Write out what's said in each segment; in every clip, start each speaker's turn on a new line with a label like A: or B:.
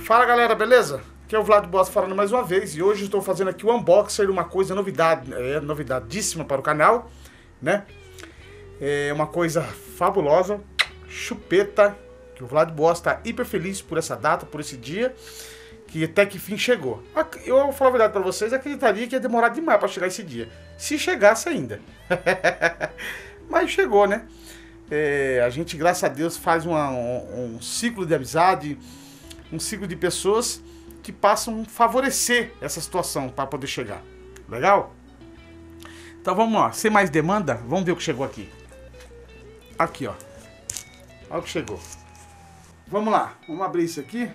A: Fala galera, beleza? Aqui é o Vlad Boss falando mais uma vez e hoje estou fazendo aqui o unboxing de uma coisa novidadíssima para o canal, né? É uma coisa fabulosa, chupeta, que o Vlad Boss está hiper feliz por essa data, por esse dia, que até que fim chegou. Eu vou falar a verdade para vocês, acreditaria que ia demorar demais para chegar esse dia, se chegasse ainda. Mas chegou, né? A gente, graças a Deus, faz um ciclo de amizade, um ciclo de pessoas que passam a favorecer essa situação para poder chegar. Legal? Então vamos lá, sem mais demanda, vamos ver o que chegou aqui. Aqui, ó. Olha o que chegou. Vamos lá, vamos abrir isso aqui.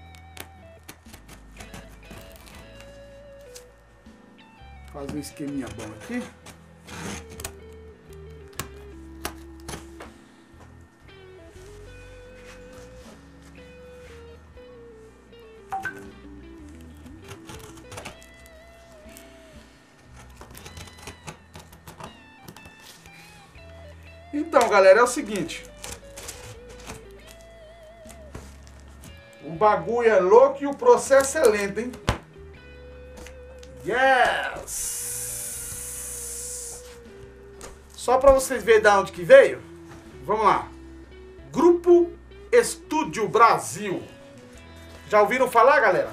A: Fazer um esqueminha bom aqui. Então, galera, é o seguinte. O bagulho é louco e o processo é lento, hein? Yes! Só pra vocês verem de onde que veio. Vamos lá. Grupo Estúdio Brasil. Já ouviram falar, galera?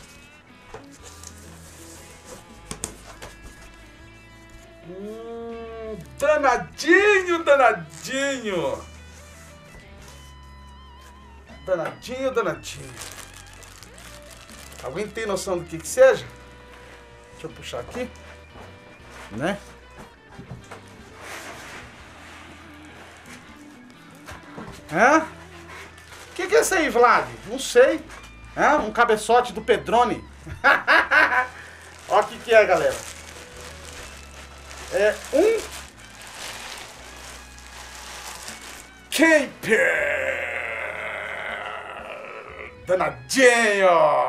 A: Danadinho, danadinho. Danadinho, danadinho. Alguém tem noção do que seja? Deixa eu puxar aqui. Né? Hã? O que é isso aí, Vlad? Não sei. Hã? Um cabeçote do Pedrone. Olha o que é, galera. É um camper danadinho.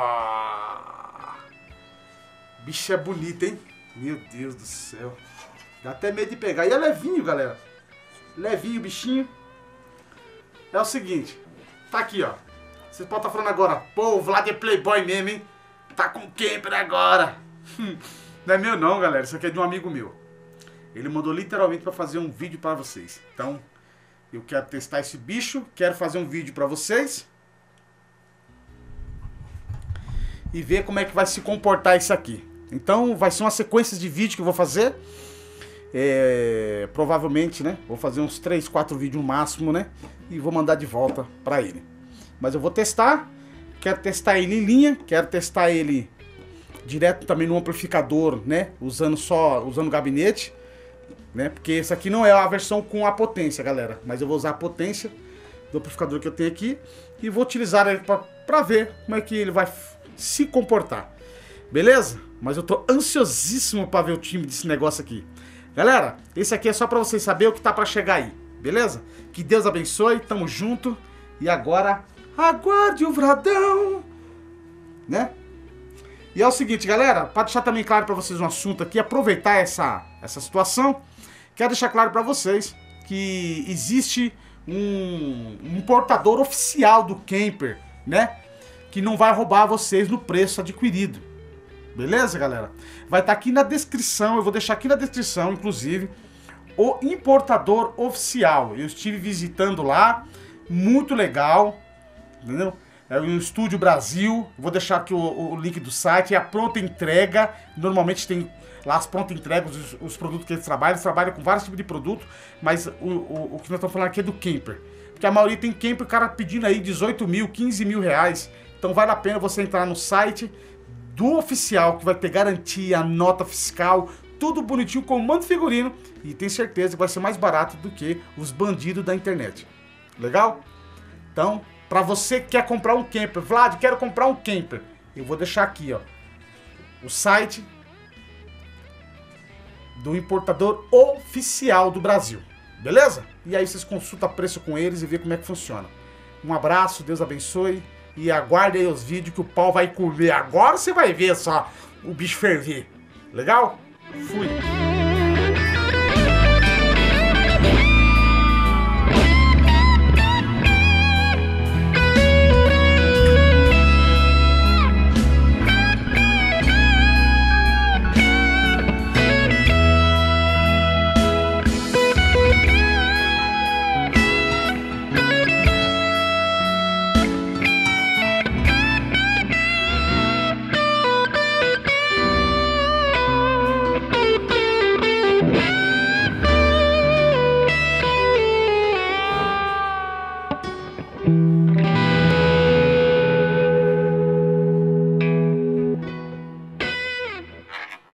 A: Bicho é bonito, hein? Meu Deus do céu. Dá até medo de pegar. E é levinho, galera. Levinho, bichinho. É o seguinte. Tá aqui, ó. Vocês podem estar falando agora. Pô, o Vlad é playboy mesmo, hein? Tá com camper agora. Não é meu não, galera. Isso aqui é de um amigo meu. Ele mandou literalmente para fazer um vídeo para vocês. Então, eu quero testar esse bicho. Quero fazer um vídeo para vocês. E ver como é que vai se comportar isso aqui. Então, vai ser uma sequência de vídeos que eu vou fazer. Provavelmente, né? Vou fazer uns 3, 4 vídeos no máximo, né? E vou mandar de volta para ele. Mas eu vou testar. Quero testar ele em linha. Quero testar ele direto também no amplificador, né? Usando o gabinete. Né? Porque esse aqui não é a versão com a potência, galera. Mas eu vou usar a potência do amplificador que eu tenho aqui. E vou utilizar ele para ver como é que ele vai se comportar. Beleza? Mas eu tô ansiosíssimo para ver o time desse negócio aqui. Galera, esse aqui é só para vocês saberem o que tá para chegar aí. Beleza? Que Deus abençoe, tamo junto. E agora, aguarde o Vladão. Né? E é o seguinte, galera, para deixar também claro para vocês um assunto aqui, aproveitar essa situação, quero deixar claro para vocês que existe um importador oficial do camper, né? Que não vai roubar vocês no preço adquirido. Beleza, galera? Vai estar aqui na descrição, eu vou deixar aqui na descrição, inclusive, o importador oficial. Eu estive visitando lá, muito legal, entendeu? É o Estúdio Brasil. Vou deixar aqui o link do site. É a pronta entrega. Normalmente tem lá as prontas entregas, os produtos que eles trabalham com vários tipos de produto. Mas o que nós estamos falando aqui é do camper. Porque a maioria tem camper, o cara pedindo aí 18 mil, 15 mil reais. Então vale a pena você entrar no site do oficial, que vai ter garantia, nota fiscal, tudo bonitinho, com um monte de figurino. E tem certeza que vai ser mais barato do que os bandidos da internet. Legal? Então, para você que quer comprar um camper, Vlad, quero comprar um camper, eu vou deixar aqui, ó, o site do importador oficial do Brasil, beleza? E aí vocês consultam preço com eles e vê como é que funciona. Um abraço, Deus abençoe e aguarde aí os vídeos que o pau vai comer. Agora você vai ver só o bicho ferver. Legal? Fui!